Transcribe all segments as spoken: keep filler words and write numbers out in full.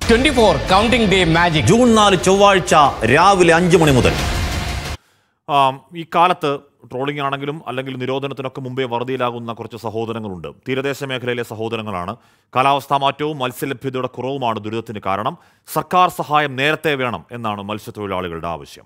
twenty-four counting day magic. June നാല് ചൊവ്വാഴ്ച രാവിലെ അഞ്ച് മണി മുതൽ. ഈ കാലത്ത് ട്രോളിംഗ് ആണെങ്കിലും അല്ലെങ്കിൽ നിരോധനത്തിനൊക്കെ മുമ്പേ വറുതിയിലാകുന്ന കുറച്ച് സഹോദരങ്ങളുണ്ട്. തീരദേശ മേഖലയിലെ സഹോദരങ്ങളാണ്. കാലാവസ്ഥാ മാറ്റവും മത്സ്യലഭ്യതയുടെ കുറവുമാണ് ദുരിതത്തിന് കാരണം. സർക്കാർ സഹായം നേരത്തെ വേണം എന്നാണ് മത്സ്യത്തൊഴിലാളികളുടെ ആവശ്യം.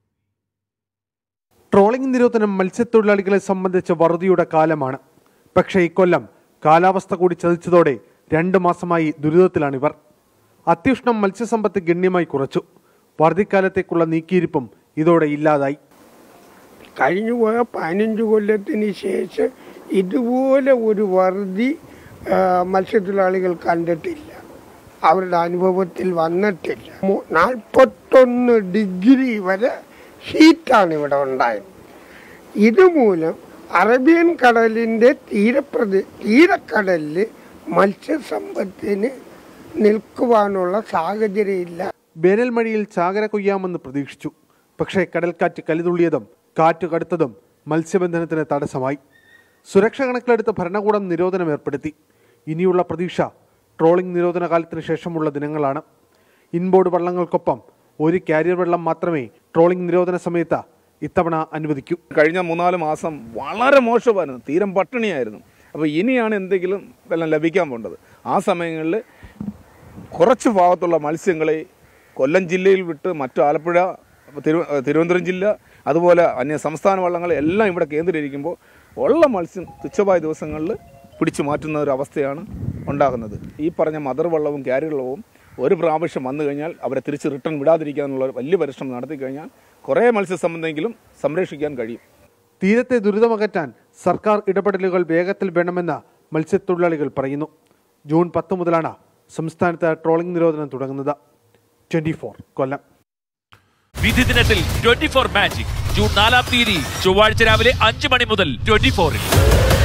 ട്രോളിംഗ് നിരോധനം മത്സ്യത്തൊഴിലാളികളെ സംബന്ധിച്ച് വറുതിയുടെ കാലമാണ്. പക്ഷേ ഇക്കൊല്ലം കാലാവസ്ഥ കൂടി ചതിച്ചതോടെ രണ്ട് മാസമായി ദുരിതത്തിലാണിവർ. അത്യുഷ്ണം മത്സ്യസമ്പത്ത് ഗണ്യമായി കുറച്ചു. വറുതിക്കാലത്തേക്കുള്ള നീക്കിയിരിപ്പും ഇതോടെ ഇല്ലാതായി. കഴിഞ്ഞുപോയ പതിനഞ്ച് കൊല്ലത്തിന് ശേഷം ഇതുപോലെ ഒരു വറുതി മത്സ്യത്തൊഴിലാളികൾ കണ്ടിട്ടില്ല, അവരുടെ അനുഭവത്തിൽ വന്നിട്ടില്ല. നാൽപ്പത്തൊന്ന് ഡിഗ്രി വരെ ഹീറ്റാണ് ഇവിടെ ഉണ്ടായത്. ഇതുമൂലം അറേബ്യൻ കടലിൻ്റെ തീരപ്രദേ തീരക്കടലിൽ മത്സ്യസമ്പത്തിന് നിൽക്കുവാനുള്ള സാഹചര്യമില്ല. വേനൽ മഴയിൽ ചാകര കൊയ്യാമെന്ന് പ്രതീക്ഷിച്ചു. പക്ഷേ കടൽക്കാറ്റ് കലിതുള്ളിയതും കാറ്റ് കടുത്തതും മത്സ്യബന്ധനത്തിന് തടസ്സമായി. സുരക്ഷ കണക്കിലെടുത്ത് ഭരണകൂടം നിരോധനം ഏർപ്പെടുത്തി. ഇനിയുള്ള പ്രതീക്ഷ ട്രോളിംഗ് നിരോധന കാലത്തിന് ശേഷമുള്ള ദിനങ്ങളാണ്. ഇൻബോർഡ് വള്ളങ്ങൾക്കൊപ്പം ഒരു കാരിയർ വെള്ളം മാത്രമേ ട്രോളിംഗ് നിരോധന സമയത്ത് ഇത്തവണ അനുവദിക്കൂ. കഴിഞ്ഞ മൂന്നാല് മാസം വളരെ മോശമായിരുന്നു, തീരം പട്ടിണിയായിരുന്നു. അപ്പോൾ ഇനിയാണ് എന്തെങ്കിലും വെള്ളം ലഭിക്കാൻ പോകേണ്ടത്. ആ സമയങ്ങളിൽ കുറച്ച് ഭാഗത്തുള്ള മത്സ്യങ്ങളെ കൊല്ലം ജില്ലയിൽ വിട്ട് മറ്റു ആലപ്പുഴ, തിരു തിരുവനന്തപുരം ജില്ല, അതുപോലെ അന്യ സംസ്ഥാന വള്ളങ്ങൾ എല്ലാം ഇവിടെ കേന്ദ്രീകരിക്കുമ്പോൾ ഉള്ള മത്സ്യം തുച്ഛമായ ദിവസങ്ങളിൽ പിടിച്ചു മാറ്റുന്ന ഒരു അവസ്ഥയാണ് ഉണ്ടാകുന്നത്. ഈ പറഞ്ഞ മദർ വള്ളവും ക്യാരി വള്ളവും ഒരു പ്രാവശ്യം വന്നു കഴിഞ്ഞാൽ അവരെ തിരിച്ച് റിട്ടേൺ വിടാതിരിക്കാനുള്ള വലിയ പരിശ്രമം നടത്തി കഴിഞ്ഞാൽ കുറേ മത്സ്യസമ്പത്തെങ്കിലും സംരക്ഷിക്കാൻ കഴിയും. തീരത്തെ ദുരിതമകറ്റാൻ സർക്കാർ ഇടപെടലുകൾ വേഗത്തിൽ വേണമെന്ന് മത്സ്യത്തൊഴിലാളികൾ പറയുന്നു. ജൂൺ പത്ത് മുതലാണ് സംസ്ഥാനത്ത് ട്രോളിംഗ് നിരോധനം തുടങ്ങുന്നത്. Twenty four Kollam. വിധി ദിനത്തിൽ ട്വന്റി ഫോർ മാജിക് ജൂൺ നാലാം തീയതി ചൊവ്വാഴ്ച രാവിലെ അഞ്ച് മണി മുതൽ ട്വന്റി ഫോറിൽ.